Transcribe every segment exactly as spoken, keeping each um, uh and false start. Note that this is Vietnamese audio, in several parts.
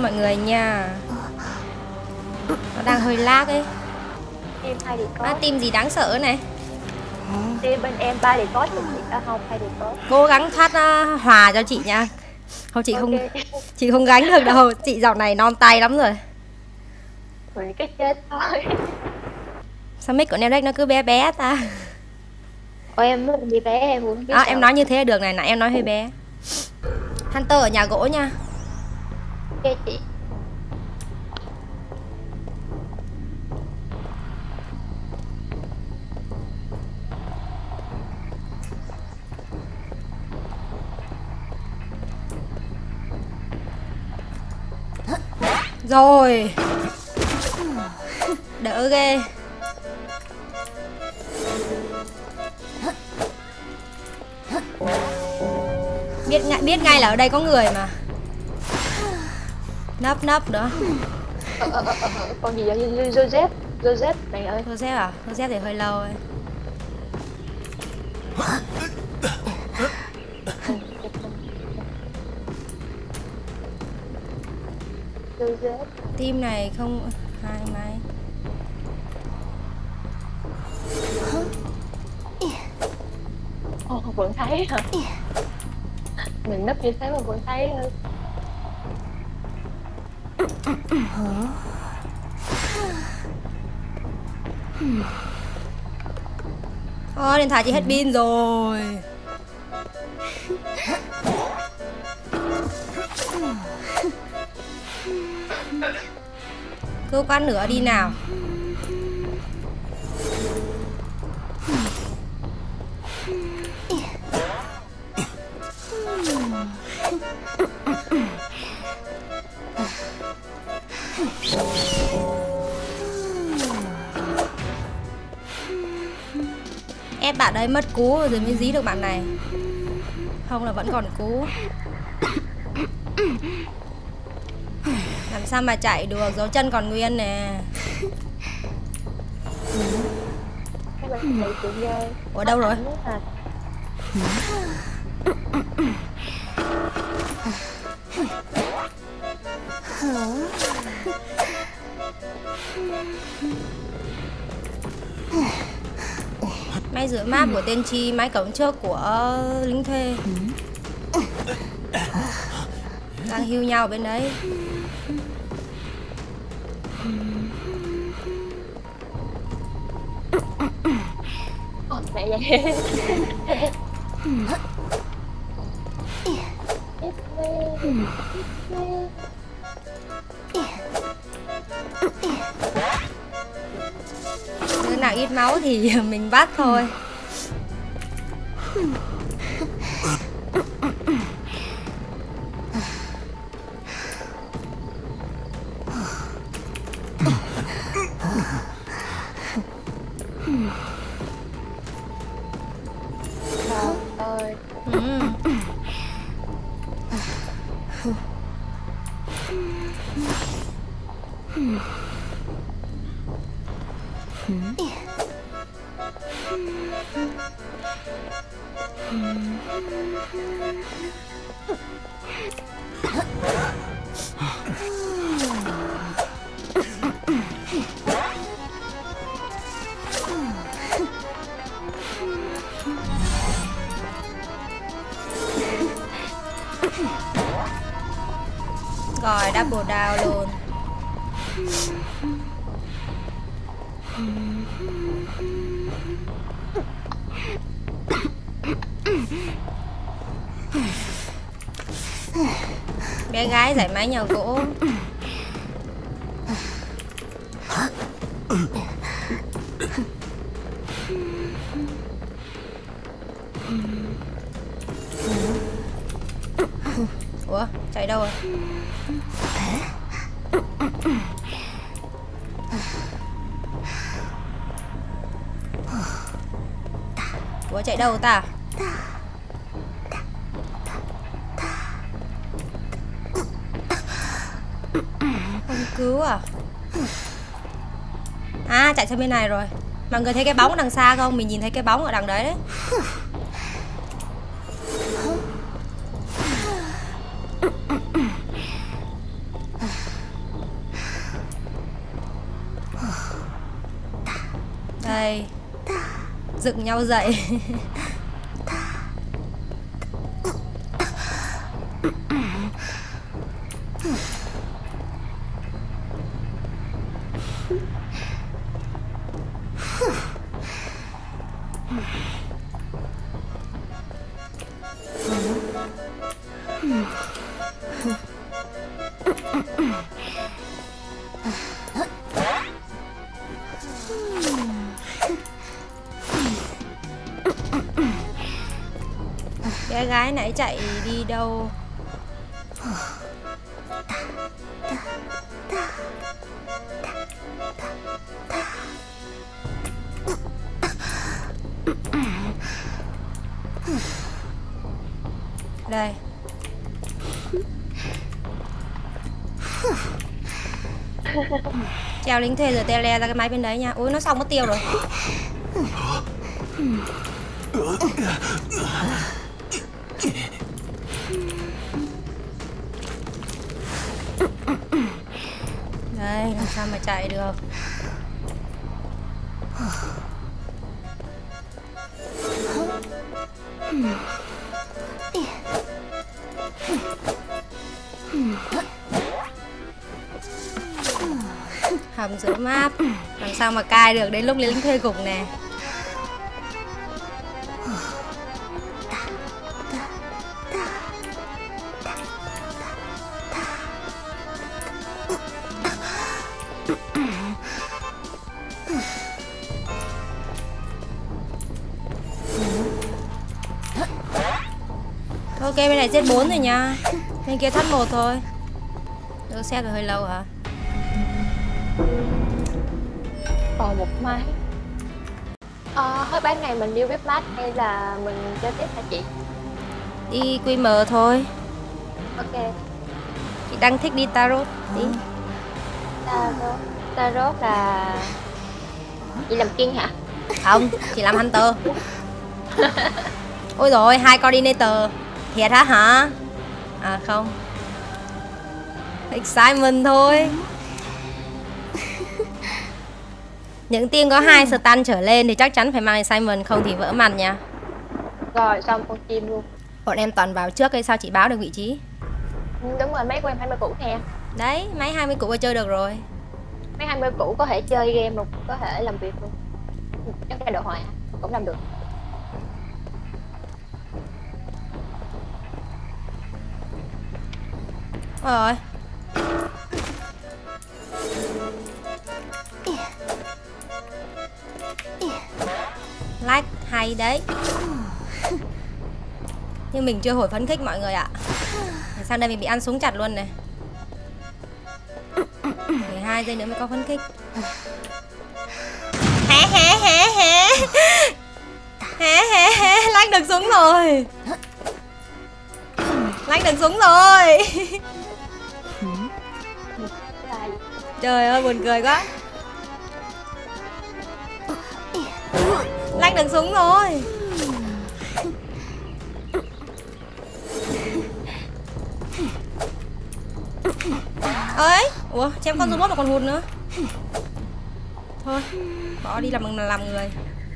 mọi người nha. Nó đang hơi lag ấy. Team hai điểm À, có. team gì đáng sợ này. Team bên em ba điểm có, chị à, không hai điểm có. Cố gắng thoát uh, hòa cho chị nha. Không chị không Ok. chị không gánh được đâu. Chị dạo này non tay lắm rồi. Rồi cái chết thôi. Sao mic của Nemdeck nó cứ bé bé ta? Ồ, em muốn đi bé em muốn biết À, sao. em nói như thế là được này, nãy em nói hơi bé. Hunter ở nhà gỗ nha. Ok chị. Rồi. Đỡ ghê. Biết ngay, biết ngay là ở đây có người mà. Nấp nấp nữa. Ờ, ờ, ờ, ờ, con gì vậy? Joseph. Joseph này ơi. Joseph à? Joseph thì hơi lâu rồi. Joseph. Team này không hai máy. Ồ, vẫn thấy hả? Mình nấp như thế mà vẫn thấy thôi. Ôi, điện thoại chị hết pin rồi. Cứ quán nữa đi nào. Ép bạn đấy mất cú rồi mới dí được bạn này. Không là vẫn còn cú. Làm sao mà chạy được, dấu chân còn nguyên nè. Ủa đâu rồi? Máy rửa map của tên Chi, máy cổng trước của lính thuê. Đang hưu nhau bên đấy. Ồ, mẹ vậy. Đứa nào ít máu thì mình bắt thôi. Ơi. Ừ. Rồi double down luôn. Bé gái giải máy nhà gỗ. Ủa, chạy đâu rồi? Ủa, chạy đâu ta? Không cứu à? À, chạy sang bên này rồi. Mọi người thấy cái bóng ở đằng xa không? Mình nhìn thấy cái bóng ở đằng đấy đấy. đây dựng nhau dậy. Bé gái nãy chạy đi đâu? Đây. Treo lính thuê rồi tele ra cái máy bên đấy nha. Ui nó xong mất tiêu rồi. Đây, làm sao mà chạy được. Hầm giữa map. Làm sao mà cai được đến lúc lính thuê cục nè. Ok, bên này giết bốn rồi nha. Bên kia thắt một thôi. Đỗ xe rồi hơi lâu hả? Còn một máy. Ờ, hết bán này mình đi webmart hay là mình chơi tiếp hả chị? Đi quy em thôi. Ok. Chị đang thích đi tarot tí. Tarot. Tarot là... Chị làm king hả? Không, chị làm hunter. Ôi rồi hai coordinator. Thiệt hả hả? À không. Excitement thôi. Những team có hai stun trở lên thì chắc chắn phải mang excitement, không thì vỡ mặt nha. Rồi xong con chim luôn. Bọn em toàn vào trước hay sao chị báo được vị trí? Đúng rồi, mấy của em hai mươi cũ nè. Đấy, máy hai mươi cũ chơi được rồi. Mấy hai mươi cũ có thể chơi game luôn, có thể làm việc luôn. Chắc là đồ họa cũng làm được. Rồi. Like hay đấy. Nhưng mình chưa hồi phấn khích mọi người ạ. Sang đây mình bị ăn súng chặt luôn này. mười hai giây nữa mới có phấn khích. Hé hé hé hé. Hé hé hé. Like được súng rồi. Like được súng rồi. Trời ơi buồn cười quá. Like được súng rồi. Ấy, ủa chém con robot mà còn hụt nữa. Thôi bỏ đi làm làm người.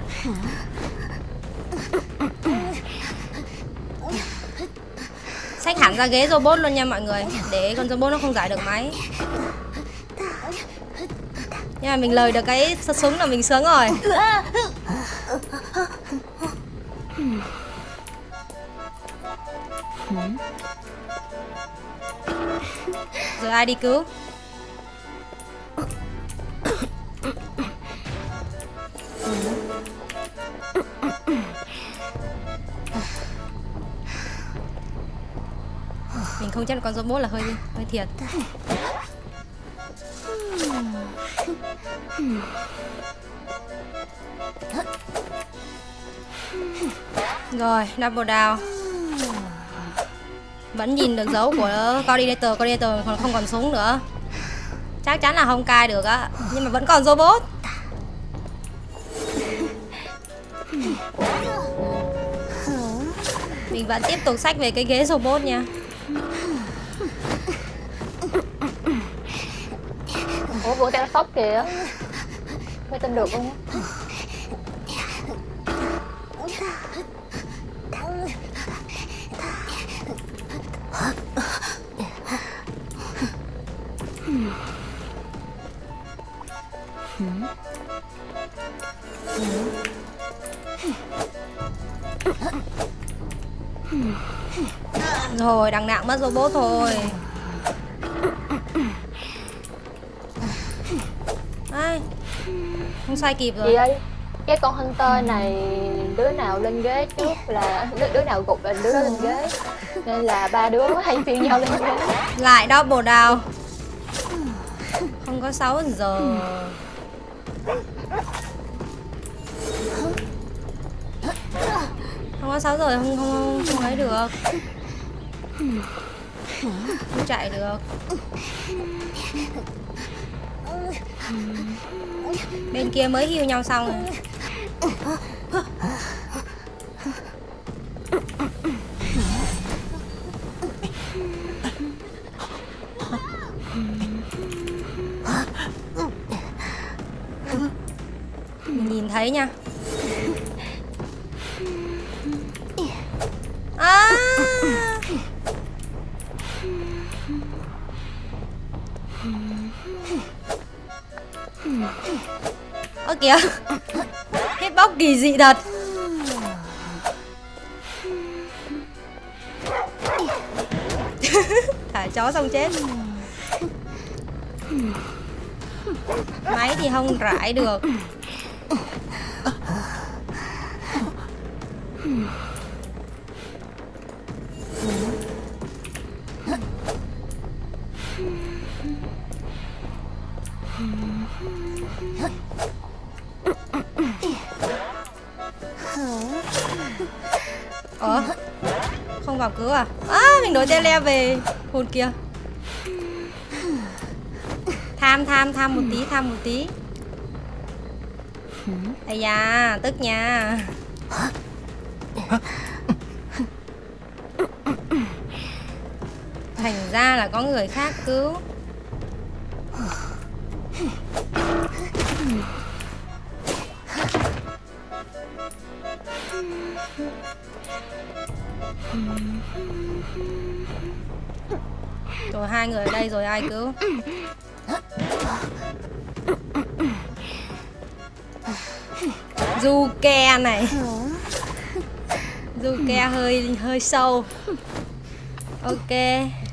Xách hẳn ra ghế robot luôn nha mọi người, để con robot nó không giải được máy. Nhưng mà mình lời được cái súng là mình sướng rồi. Giờ ai đi cứu? Mình không chết được con robot là hơi hơi thiệt. Rồi, double down. Vẫn nhìn được dấu của coordinator, coordinator còn không còn súng nữa. Chắc chắn là không cai được á, nhưng mà vẫn còn robot. Mình vẫn tiếp tục xách về cái ghế robot nha. Ủa vừa tao sốc kìa. Mới tin được không? Rồi đằng nào cũng mất robot thôi. Ai, không sai kịp rồi. Chị ơi, cái con Hunter này đứa nào lên ghế trước là đứa, đứa nào gục là đứa đó lên ghế, nên là ba đứa hay phiên nhau lên ghế. Lại double down. Không có sáu giờ. Không có sáu giờ không không không ấy được. Không chạy được. Bên kia mới heal nhau xong rồi. Mình nhìn thấy nha. À. Ơ kìa. Hitbox kỳ dị thật. Thả chó xong chết. Máy thì không rải được. Ủa? Không vào cứu à? À, mình đổi tele về. Hồn kìa. Tham, tham, tham một tí, tham một tí. Ây da, tức nha. Thành ra là có người khác cứu. Rồi hai người ở đây rồi ai cứu? Du ke này. Du ke hơi hơi sâu. Ok.